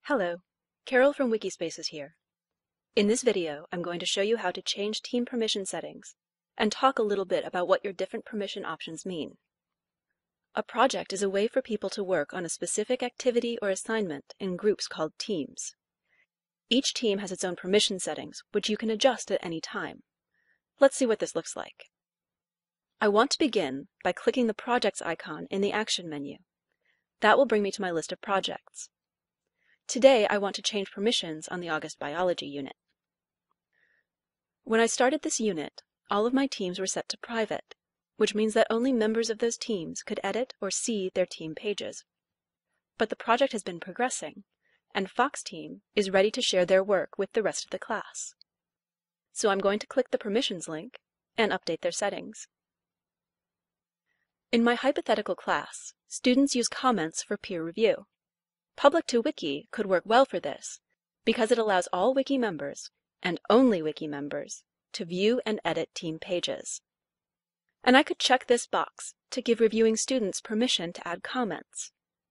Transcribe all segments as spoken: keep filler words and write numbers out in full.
Hello, Carol from Wikispaces here. In this video, I'm going to show you how to change team permission settings and talk a little bit about what your different permission options mean. A project is a way for people to work on a specific activity or assignment in groups called teams. Each team has its own permission settings, which you can adjust at any time. Let's see what this looks like. I want to begin by clicking the Projects icon in the Action menu. That will bring me to my list of projects. Today, I want to change permissions on the August Biology unit. When I started this unit, all of my teams were set to private, which means that only members of those teams could edit or see their team pages. But the project has been progressing, and Fox team is ready to share their work with the rest of the class. So I'm going to click the Permissions link and update their settings. In my hypothetical class, students use comments for peer review. Public to Wiki could work well for this because it allows all Wiki members, and only Wiki members, to view and edit team pages. And I could check this box to give reviewing students permission to add comments.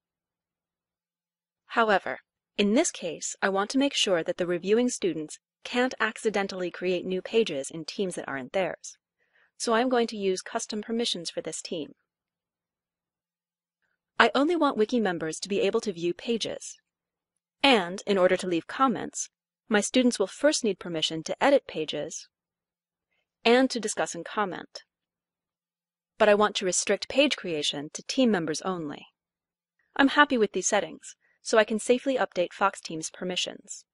However, in this case, I want to make sure that the reviewing students can't accidentally create new pages in teams that aren't theirs. So I'm going to use custom permissions for this team. I only want Wiki members to be able to view pages. And, in order to leave comments, my students will first need permission to edit pages and to discuss and comment. But I want to restrict page creation to team members only. I'm happy with these settings, so I can safely update Fox team's permissions.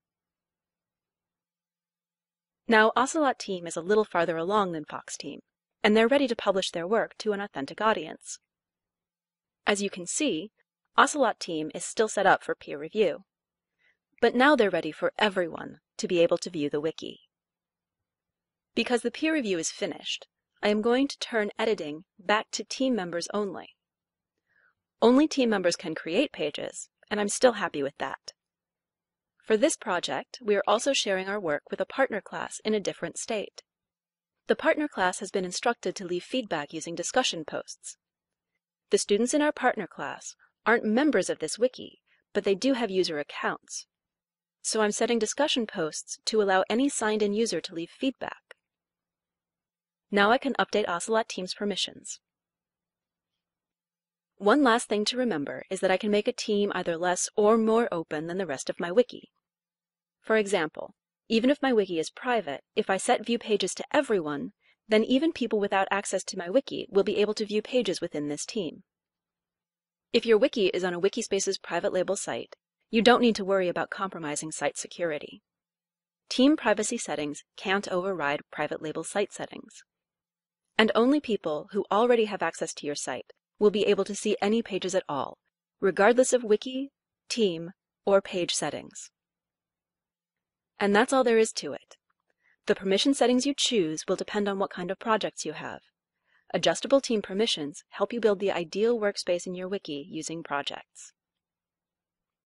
Now, Ocelot team is a little farther along than Fox team, and they're ready to publish their work to an authentic audience. As you can see, Ocelot team is still set up for peer review. But now they're ready for everyone to be able to view the wiki. Because the peer review is finished, I am going to turn editing back to team members only. Only team members can create pages, and I'm still happy with that. For this project, we are also sharing our work with a partner class in a different state. The partner class has been instructed to leave feedback using discussion posts. The students in our partner class aren't members of this wiki, but they do have user accounts. So I'm setting discussion posts to allow any signed-in user to leave feedback. Now I can update Ocelot team's permissions. One last thing to remember is that I can make a team either less or more open than the rest of my wiki. For example, even if my wiki is private, if I set view pages to everyone, then even people without access to my wiki will be able to view pages within this team. If your wiki is on a Wikispaces private label site, you don't need to worry about compromising site security. Team privacy settings can't override private label site settings. And only people who already have access to your site will be able to see any pages at all, regardless of wiki, team, or page settings. And that's all there is to it. The permission settings you choose will depend on what kind of projects you have. Adjustable team permissions help you build the ideal workspace in your wiki using projects.